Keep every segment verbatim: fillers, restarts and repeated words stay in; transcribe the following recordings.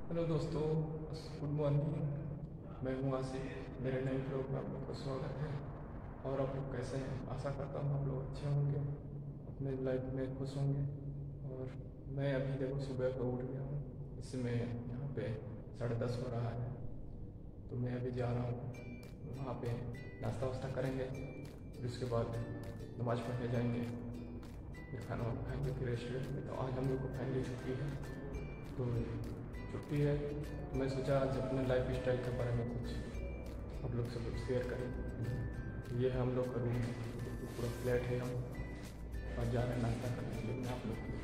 Hello दोस्तों, good morning. मैं हूँ आसिफ। मेरे नए ब्लॉग में आप लोग का स्वागत है। और आप लोग कैसे हैं? आशा करता हूँ आप लोग अच्छे होंगे, अपने लाइफ में खुश होंगे। और मैं अभी देखो सुबह को उठ गया हूँ। इसमें यहाँ पे साढ़े दस हो रहा है, तो मैं अभी जा रहा हूँ वहाँ पे नाश्ता वास्ता करेंगे। फिर उसके बाद नमाज़ पढ़ने जाएंगे, फिर खाना वाना खाएंगे, फिर रेस्टोरेंट में। तो आज हम लोग को फैमिली छुट्टी है, तो छुट्टी है तो मैं सोचा आज अपने लाइफ स्टाइल के बारे में कुछ आप लोग से कुछ शेयर करें। ये है हम लोग का रूम, पूरा फ्लैट है। हम और जा रहे हैं नाश्ता करने के लिए। मैं आप लोग को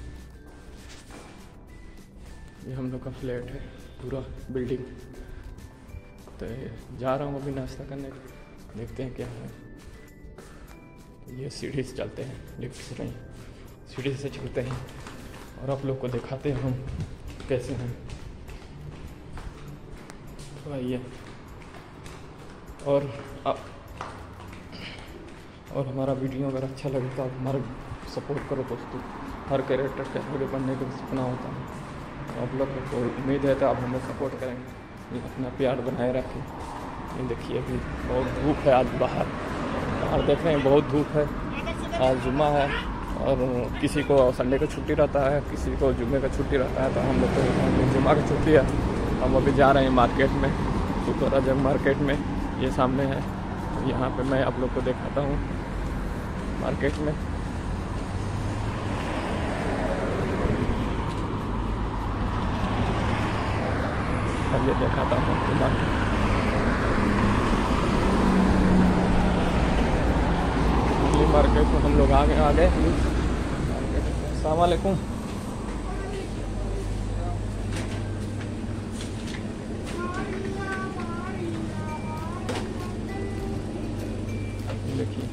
ये हम लोग का फ्लैट है, पूरा बिल्डिंग। तो जा रहा हूँ अभी नाश्ता करने, देखते हैं क्या है। ये सीढ़ी से चलते हैं, लिफ्ट से नहीं, सीढ़ी से चलते हैं और आप लोग को दिखाते हैं हम कैसे हैं। तो आइए। और आप और हमारा वीडियो अगर अच्छा लगे तो आप हमारा सपोर्ट करो दोस्तों। हर कैरेक्टर के आगे बनने का सपना होता है, तो आप लोग को उम्मीद है तो आप हमें सपोर्ट करेंगे, अपना प्यार बनाए रखें। ये देखिए अभी बहुत धूप है आज बाहर, बाहर देख रहे हैं बहुत धूप है। आज जुम्मा है और किसी को संडे का छुट्टी रहता है, किसी को जुम्मे का छुट्टी रहता है। तो हम लोग को जुम्मा का छुट्टी है। हम अभी जा रहे हैं मार्केट में, सुपर राजक मार्केट में। ये सामने है, यहाँ पे मैं आप लोग को दिखाता हूँ मार्केट में। ये दिखाता हूँ आपको मार्केट। मार्केट में हम लोग आ गए आ गए अस्सलाम वालेकुम। देखिए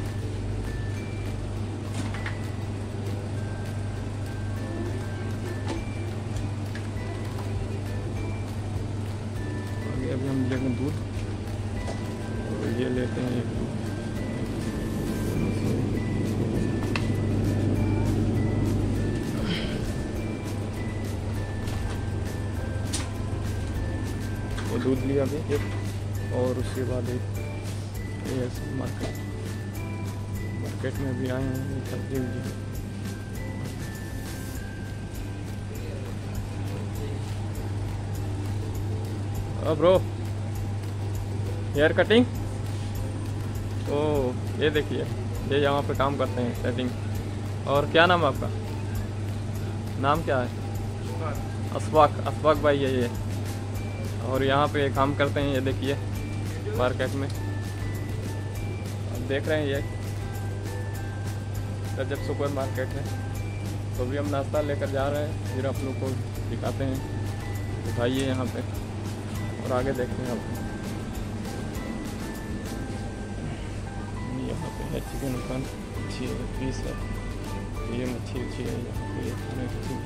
आगे अभी हम लेंगे दूध, तो ये लेते हैं एक दूध। वो दूध लिया अभी एक, और उसके बाद एक ये मार्केट मार्केट में भी आए हैं सब्जी उब्जी। अब ब्रो हेयर कटिंग, तो ये देखिए ये यहाँ पे काम करते हैं सेटिंग। और क्या नाम है आपका? नाम क्या है? अशफाक। अशफाक भाई है ये, और यहाँ पे काम करते हैं। ये देखिए मार्केट में आप देख रहे हैं, ये रजब सुपर मार्केट है। तो भी हम नाश्ता लेकर जा रहे हैं, फिर आप लोग को दिखाते हैं, दिखाइए यहाँ पे और आगे देखते हैं आप। यहाँ पे है चिकन उकन, अच्छी पीस है, ये मच्छी अच्छी है यहाँ पे खाने की चीज़।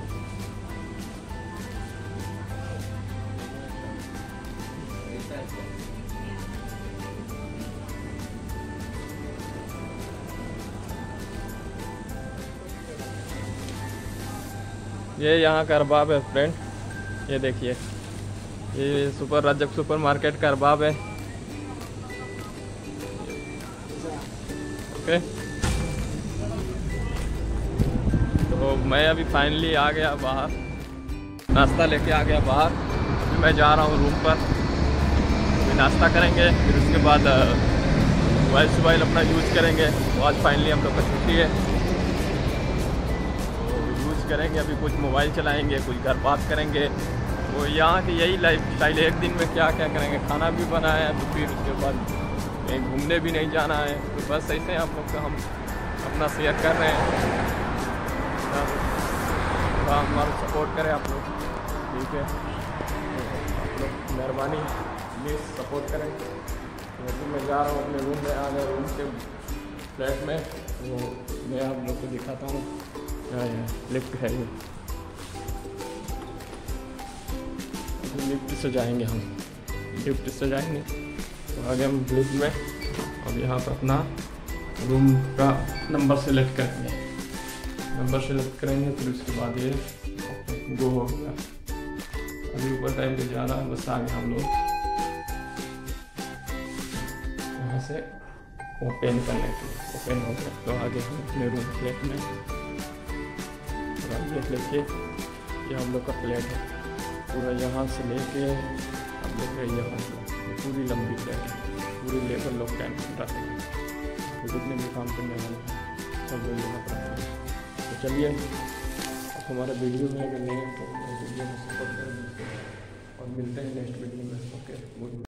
ये यहाँ का अरबाब है फ्रेंड, ये देखिए ये सुपर राजक सुपर मार्केट का अरबाब है। ओके, तो मैं अभी फाइनली आ गया बाहर, नाश्ता लेके आ गया बाहर। अभी मैं जा रहा हूँ रूम पर, अभी नाश्ता करेंगे, फिर उसके बाद मोबाइल मोबाइल अपना यूज़ करेंगे। तो आज फाइनली हम लोग का छुट्टी है, करेंगे। अभी कुछ मोबाइल चलाएंगे, कुछ घर बात करेंगे। तो यहाँ की यही लाइफ स्टाइल है। एक दिन में क्या क्या करेंगे, खाना भी बनाया है, तो फिर उसके बाद कहीं घूमने भी नहीं जाना है। तो बस ऐसे आप लोग का हम अपना शेयर कर रहे हैं, थोड़ा हमारा सपोर्ट करें आप लोग, ठीक है? आप लोग मेहरबानी प्लीज़ सपोर्ट करें। तो मैं जा रहा हूँ अपने रूम में, आ गया रूम के फ्लैट में। वो मैं आप लोग को दिखाता हूँ, लिफ्ट है ये, लिफ्ट से जाएंगे हम, लिफ्ट से जाएंगे तो आगे हम लिफ्ट में। अब यहाँ पर अपना रूम का नंबर सेलेक्ट करेंगे, नंबर सेलेक्ट करेंगे, फिर उसके बाद ये गो हो गया। अभी ऊपर टाइम पे जा रहा है, बस आगे हम लोग यहाँ से ओपन करने के लिए ओपन हो गया। तो आगे हम अपने रूम फ्लैट में प्लेट लेके, ये हम लोग का प्लेट है पूरा, यहाँ से लेके हम देख रहे हैं यहाँ से पूरी लंबी प्लेट है, पूरी लेबर लोग कैंप रहते हैं, तो जितने भी काम करने वाले हैं सब लोग यहाँ पर आते हैं। तो चलिए अब हमारा वीडियो में अगर नहीं है तो वीडियो में सपोर्ट करें और मिलते हैं नेक्स्ट वीडियो में। Okay, good.